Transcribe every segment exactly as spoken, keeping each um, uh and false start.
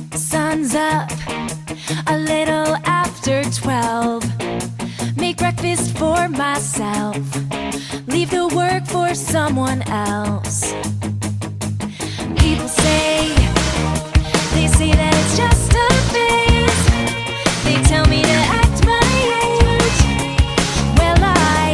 Sun's up, a little after twelve. Make breakfast for myself, leave the work for someone else. People say, they say that it's just a phase. They tell me to act my age. Well, I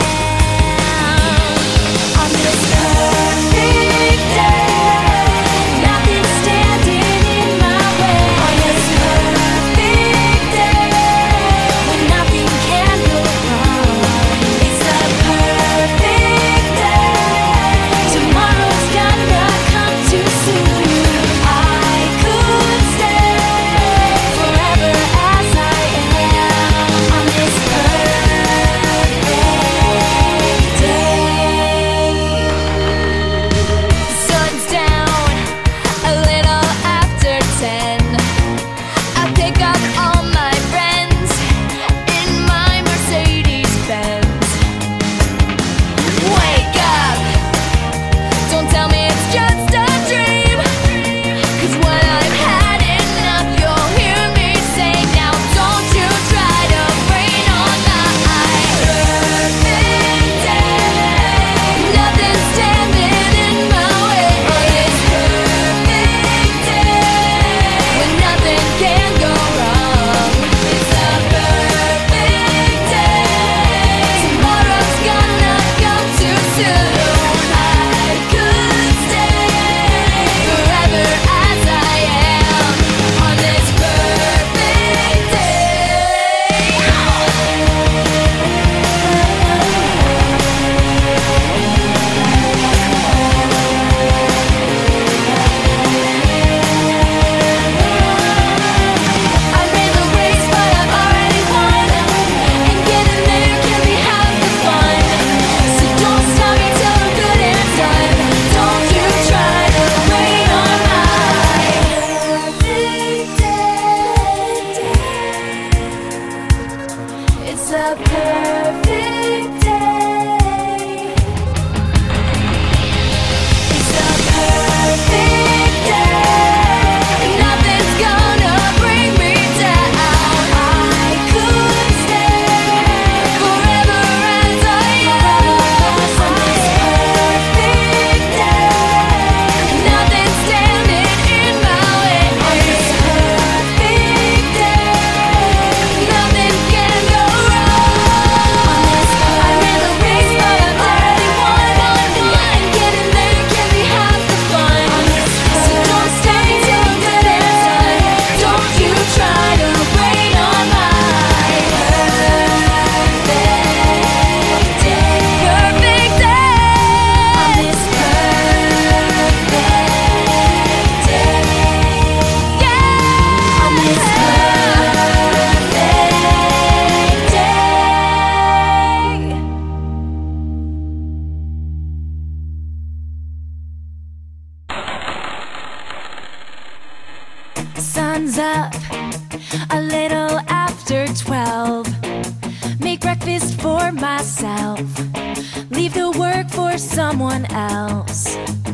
am on this perfect day. Nothing's standing in my way. On this perfect day, when nothing can go wrong. It's the perfect day. Tomorrow's gonna come too soon. I could stay forever as I am on this perfect day. The sun's down, a little after ten. I pick up all my friends in my Mercedes Benz. Wake up, don't tell me it's just a dream. 'Cause when I've had enough, you'll hear me say, now don't you try to rain on my perfect day. Nothing's standing in my way on this perfect day, when nothing can go wrong. It's a perfect day. Tomorrow's gonna come too soon. I could stay forever as I am on this perfect day. I ran the race, but I've already won. And getting there can be half the fun. So don't stop me till I'm good and done. Don't you try to rain on my perfect day. It's a perfect day. It's a perfect day. Nothing's gonna bring me down. I could stay forever as I am on this perfect day. Nothing's standing in my way on this perfect day. Nothing can go wrong on this. I ran the race, but I've already won. And getting there can be half the fun. So don't stay till I'm good and done. Don't you try to rain on my perfect day. Perfect day on this perfect day. Yeah, on this perfect day. Sun's up, a little after twelve. Make breakfast for myself, leave the work for someone else.